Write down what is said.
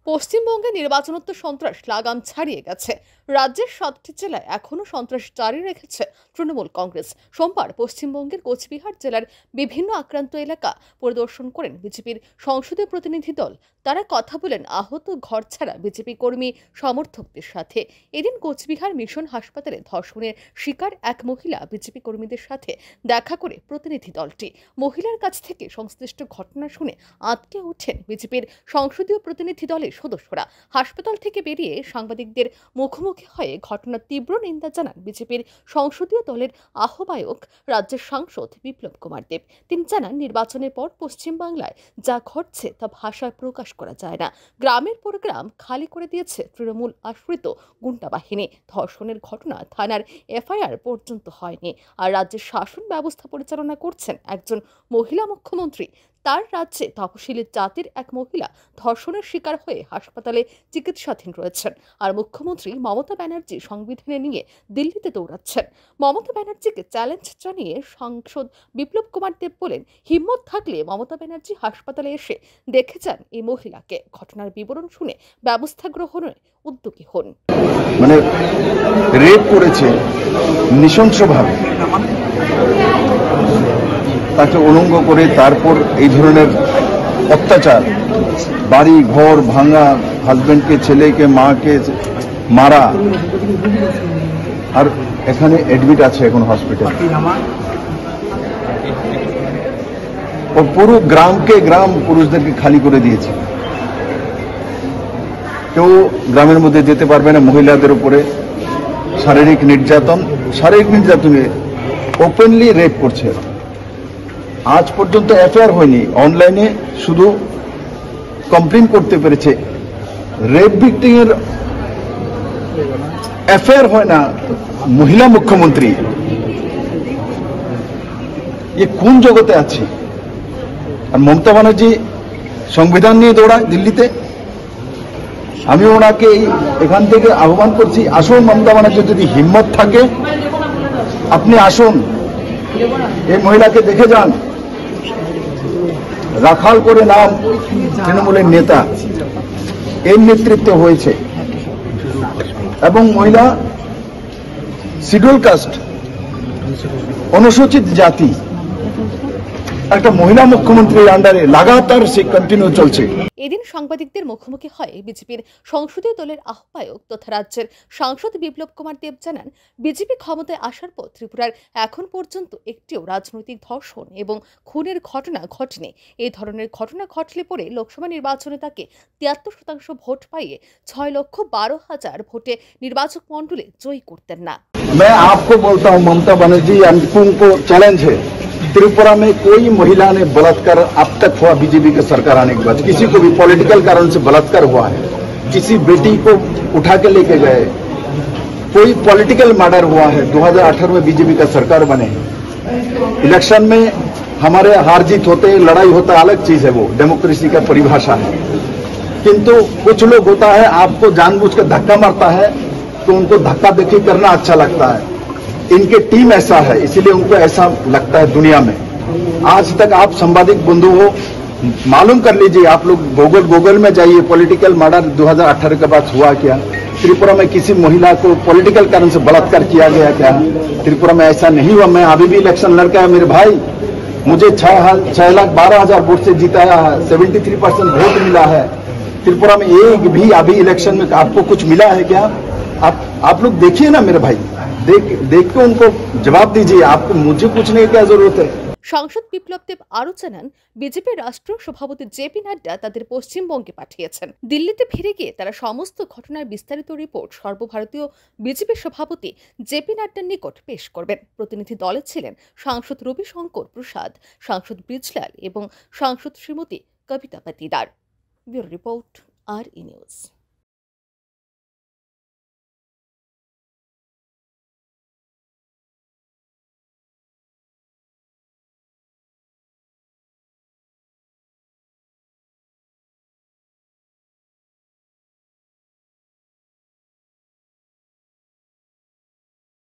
পশ্চিমবঙ্গে নির্বাচনোত্তর সন্ত্রাস লাগাম ছাড়িয়ে গেছে। রাজ্যের 7টি জেলায় এখনও সন্ত্রাস জারি রেখেছে তৃণমূল কংগ্রেস। সোমবার পশ্চিমবঙ্গের কোচবিহার জেলার বিভিন্ন আক্রান্ত এলাকা পরিদর্শন করেন বিজেপির সংসদীয় প্রতিনিধি দল। তারা কথা বলেন আহত ঘরছাড়া বিজেপি কর্মী সমর্থকদের সাথে। এদিন কোচবিহার মিশন হাসপাতালে ধর্ষণের শিকার এক মহিলা বিজেপি কর্মীদের সাথে দেখা করে প্রতিনিধি দলটি। মহিলার কাছ থেকে সংশ্লিষ্ট ঘটনা শুনে আঁতকে ওঠেন বিজেপির সংসদীয় প্রতিনিধি দলের সদস্যরা। হাসপাতাল থেকে বেরিয়ে সাংবাদিকদের মুখোমুখি হয়ে ঘটনার তীব্র নিন্দা জানান বিজেপির সংসদীয় দলের আহ্বায়ক রাজ্যের সাংসদ বিপ্লব কুমার দেব। তিনি জানান, নির্বাচনের পর পশ্চিমবাংলায় যা ঘটছে তা ভাষায় প্রকাশ করা যায় না। গ্রামের পর গ্রাম খালি করে দিয়েছে তৃণমূল আশ্রিত গুন্ডা বাহিনী। ধর্ষণের ঘটনা থানার এফআইআর পর্যন্ত হয়নি। আর রাজ্যের শাসন ব্যবস্থা পরিচালনা করছেন একজন মহিলা মুখ্যমন্ত্রী। তার রাজ্যে তপশিলি জাতির এক মহিলা ধর্ষণের শিকার হয়ে হাসপাতালে চিকিৎসাধীন রয়েছেন। আর মুখ্যমন্ত্রী মমতা ব্যানার্জি সংবিধানে নিয়ে দিল্লিতে দৌড়াচ্ছেন। মমতা ব্যানার্জিকে চ্যালেঞ্জ জানিয়ে সাংসদ বিপ্লব কুমার দেব বলেন, হিম্মত থাকলে মমতা ব্যানার্জি হাসপাতালে এসে দেখে যান এই মহিলাকে। ঘটনার বিবরণ শুনে ব্যবস্থা গ্রহণে উদ্যোগী হন। মানে রেপ করেছে নৃশংসভাবে, তাকে উলঙ্গ করে তারপর এই ধরনের অত্যাচার, বাড়ি ঘর ভাঙা, হাজবেন্ডকে ছেলেকে মাকে মারা, আর এখানে অ্যাডমিট আছে এখন হসপিটাল। ও পুরো গ্রাম পুরুষদেরকে খালি করে দিয়েছে। কেউ গ্রামের মধ্যে যেতে পারবে না। মহিলাদের উপরে শারীরিক নির্যাতনে ওপেনলি রেপ করছে। আজ পর্যন্ত এফআইআর হয়নি, অনলাইনে শুধু কমপ্লেন করতে পেরেছে। রেপ ভিক্টিমের এফআইআর হয় না, মহিলা মুখ্যমন্ত্রী এ কোন জগতে আছে? আর মমতা ব্যানার্জি সংবিধান নিয়ে দৌড়ায় দিল্লিতে। আমি ওনাকে এখান থেকে আহ্বান করছি, আসুন মমতা ব্যানার্জি, যদি হিম্মত থাকে আপনি আসুন, এই মহিলাকে দেখে যান। রাখাল করে নাম তৃণমূলের নেতা, এর নেতৃত্বে হয়েছে। এবং মহিলা শিডিউল কাস্ট, অনুসূচিত জাতি, একটা মহিলা মুখ্যমন্ত্রীর আন্ডারে লাগাতার সে কন্টিনিউ চলছে। এদিন সাংবাদিকদের মুখোমুখি হয়ে বিজেপির সংসদীয় দলের আহ্বায়ক তথা রাজ্যের সাংসদ বিপ্লব কুমার দেব জানান, বিজেপি ক্ষমতায় আসার পর ত্রিপুরার এখন পর্যন্ত একটিও রাজনৈতিক ধর্ষণ এবং খুনের ঘটনা ঘটেনি। এই ধরনের ঘটনা ঘটলে পরে লোকসভা নির্বাচনে তাকে 73% ভোট পাইয়ে 6,12,000 ভোটে নির্বাচক মণ্ডলে জয়ী করতেন না। मैं आपको बोलता हूं, ममता बनर्जी उनको चैलेंज है, त्रिपुरा में कोई महिला ने बलात्कार अब तक हुआ बीजेपी की सरकार आने के बाद, किसी को भी पॉलिटिकल कारण से बलात्कार हुआ है, किसी बेटी को उठा के लेके गए, कोई पॉलिटिकल मर्डर हुआ है। 2018 में बीजेपी का सरकार बने। इलेक्शन में हमारे हार जीत होते, लड़ाई होता, अलग चीज है, वो डेमोक्रेसी का परिभाषा है। किंतु कुछ लोग होता है आपको जानबूझकर धक्का मारता है तो उनको धक्का देखी करना अच्छा लगता है। इनके टीम ऐसा है, इसीलिए उनको ऐसा लगता है दुनिया में। आज तक आप संवादिक बंधु हो, मालूम कर लीजिए, आप लोग गूगल में जाइए, पॉलिटिकल मर्डर 2018 के बाद हुआ क्या, त्रिपुरा में किसी महिला को पॉलिटिकल कारण से बलात्कार किया गया क्या? त्रिपुरा में ऐसा नहीं हुआ। मैं अभी भी इलेक्शन लड़का है मेरे भाई, मुझे 6,12,000 वोट से जीताया है, 73% वोट मिला है। त्रिपुरा में एक भी अभी इलेक्शन में आपको कुछ मिला है क्या? आप लोग देखिए ना मेरे भाई, देख के उनको जवाब दीजिए। आपको मुझे पूछने की क्या जरूरत है? সাংসদ বিপ্লব দেব আরও জানান, বিজেপির রাষ্ট্রীয় সভাপতি জেপি নাড্ডা তাদের পশ্চিমবঙ্গে পাঠিয়েছেন। দিল্লিতে ফিরে গিয়ে তারা সমস্ত ঘটনার বিস্তারিত রিপোর্ট সর্বভারতীয় বিজেপি সভাপতি জেপি নাড্ডার নিকট পেশ করবেন। প্রতিনিধি দলে ছিলেন সাংসদ রবিশঙ্কর প্রসাদ, সাংসদ ব্রিজলাল এবং সাংসদ Shrimati Kavita Patidar. Bureau report, RE news.